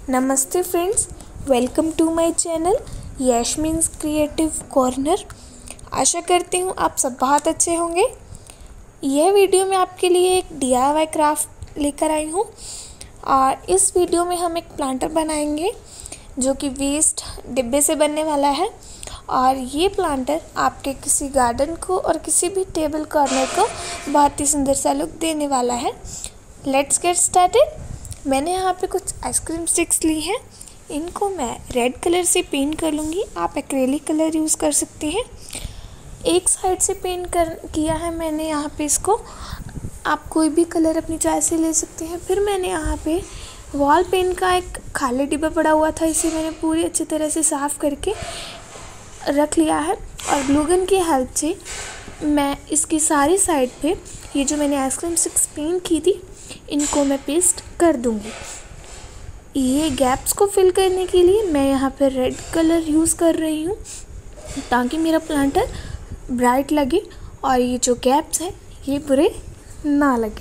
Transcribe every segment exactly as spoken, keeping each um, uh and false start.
नमस्ते friends, welcome to my channel Yashmeen's creative corner. आशा करती हूँ आप सब बहुत अच्छे होंगे। यह वीडियो मैं आपके लिए एक डी आई वाई क्राफ्ट लेकर आई हूँ और इस वीडियो में हम एक प्लांटर बनाएंगे जो कि वेस्ट डिब्बे से बनने वाला है। और ये प्लांटर आपके किसी गार्डन को और किसी भी टेबल कॉर्नर को बहुत ही सुंदर सा लुक देने वाला है। Let's get started. मैंने यहाँ पे कुछ आइसक्रीम स्टिक्स ली हैं। इनको मैं रेड कलर से पेंट कर लूँगी। आप एक्रेलिक कलर यूज़ कर सकते हैं। एक साइड से पेंट कर किया है मैंने यहाँ पे इसको। आप कोई भी कलर अपनी चॉइस से ले सकते हैं। फिर मैंने यहाँ पे वॉल पेंट का एक खाली डिब्बा पड़ा हुआ था, इसे मैंने पूरी अच्छी तरह से साफ़ करके रख लिया है। और ग्लू गन की हेल्प से मैं इसकी सारी साइड पे ये जो मैंने आइसक्रीम स्टिक्स पेंट की थी इनको मैं पेस्ट कर दूंगी। ये गैप्स को फिल करने के लिए मैं यहाँ पर रेड कलर यूज़ कर रही हूँ ताकि मेरा प्लांटर ब्राइट लगे और ये जो गैप्स हैं ये बुरे ना लगे।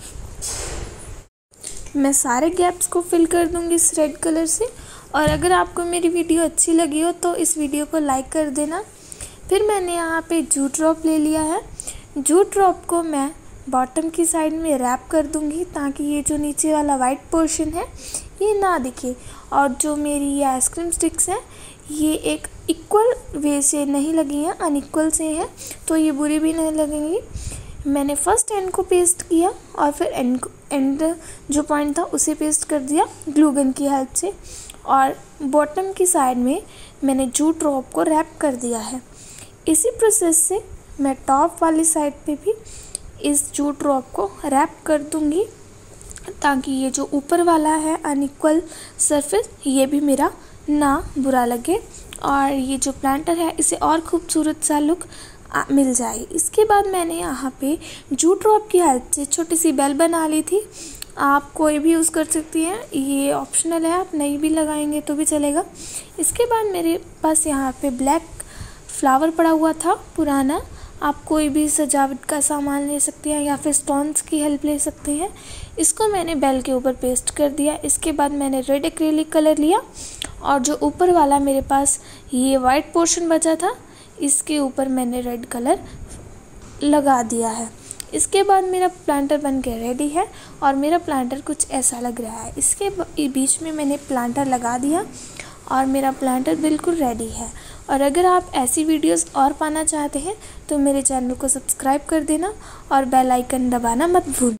मैं सारे गैप्स को फिल कर दूंगी इस रेड कलर से। और अगर आपको मेरी वीडियो अच्छी लगी हो तो इस वीडियो को लाइक कर देना। फिर मैंने यहाँ पे जूट ड्रॉप ले लिया है। जूट ड्रॉप को मैं बॉटम की साइड में रैप कर दूंगी ताकि ये जो नीचे वाला वाइट पोर्शन है ये ना दिखे। और जो मेरी ये आइसक्रीम स्टिक्स हैं ये एक इक्वल वे से नहीं लगी हैं, अनइक्वल से हैं, तो ये बुरी भी नहीं लगेंगी। मैंने फर्स्ट एंड को पेस्ट किया और फिर एंड एंड जो पॉइंट था उसे पेस्ट कर दिया ग्लू गन की हेल्प से। और बॉटम की साइड में मैंने जूट ड्रॉप को रैप कर दिया है। इसी प्रोसेस से मैं टॉप वाली साइड पे भी इस जूट ड्रॉप को रैप कर दूंगी ताकि ये जो ऊपर वाला है अनइक्वल सरफेस ये भी मेरा ना बुरा लगे और ये जो प्लांटर है इसे और खूबसूरत सा लुक मिल जाए। इसके बाद मैंने यहाँ पे जूट ड्रॉप की हेल्प से छोटी सी बेल बना ली थी। आप कोई भी यूज़ कर सकती हैं, ये ऑप्शनल है, आप नहीं भी लगाएंगे तो भी चलेगा। इसके बाद मेरे पास यहाँ पे ब्लैक फ्लावर पड़ा हुआ था पुराना। आप कोई भी सजावट का सामान ले सकते हैं या फिर स्टोन्स की हेल्प ले सकते हैं। इसको मैंने बेल के ऊपर पेस्ट कर दिया। इसके बाद मैंने रेड एक्रेलिक कलर लिया और जो ऊपर वाला मेरे पास ये वाइट पोर्शन बचा था इसके ऊपर मैंने रेड कलर लगा दिया है। इसके बाद मेरा प्लांटर बन के रेडी है और मेरा प्लांटर कुछ ऐसा लग रहा है। इसके बीच में मैंने प्लांटर लगा दिया और मेरा प्लांटर बिल्कुल रेडी है। और अगर आप ऐसी वीडियोस और पाना चाहते हैं तो मेरे चैनल को सब्सक्राइब कर देना और बेल आइकन दबाना मत भूलना।